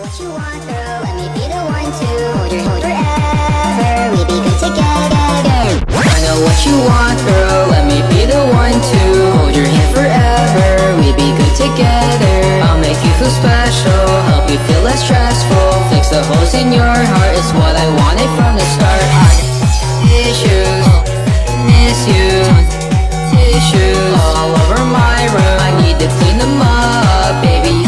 what you want, girl. Let me be the one to hold your hand forever. We be good together. I know what you want, girl. Let me be the one to hold your hand forever. We be good together. I'll make you feel special, help you feel less stressful. Fix the holes in your heart, it's what I wanted from the start. I got issues, miss you, tissues all over my room. I need to clean them up, baby.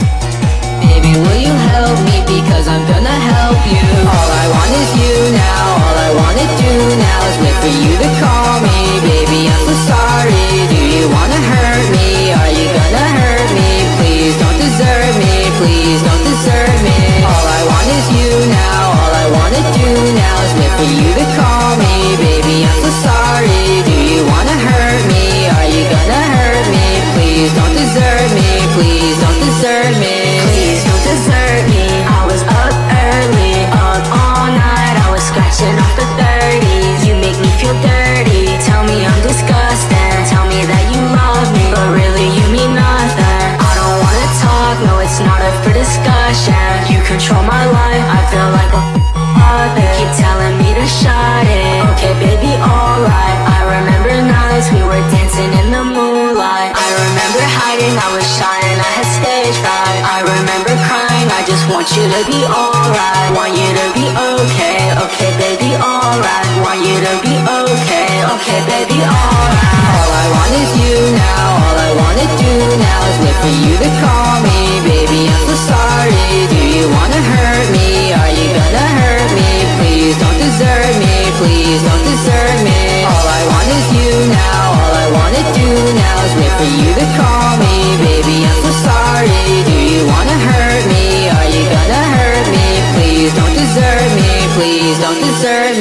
Baby, will you help me? Because I'm gonna help you. All I want is you now. All I wanna do now is wait for you to call me. Baby, I'm so sorry. Do you wanna hurt me? Are you gonna hurt me? Please don't desert me. Please don't desert me. All I want is you now. All I wanna do now is wait for you to call me. Baby, I'm so sorry. Do you wanna hurt me? Are you gonna hurt me? Please don't desert me. Please don't desert me. Please don't desert me. I was up early, up all night. I was scratching off the 30s. You make me feel dirty. Tell me I'm disgusting. Tell me that you love me, but really you mean nothing. I don't wanna talk, no, it's not up for discussion. You control my life, I feel like a father. Keep telling me to shut it. Okay, baby, alright. I remember nights we were dancing in the moonlight. I remember hiding, I was shy and I had stage fright. I remember crying, I just want you to be alright. Want you to be okay, okay, baby, alright. Want you to be okay, okay, baby, alright. All I want is you now. All I wanna do now is wait for you to call me. Baby, I'm so sorry. Do you wanna hurt me? Are you gonna hurt me? Please don't desert me. Please don't desert me. All I want is you now. All I wanna do now is wait for you to call me. Baby, I'm so sorry. Do you wanna hurt me? Are you gonna hurt me? Please don't desert me. Please don't desert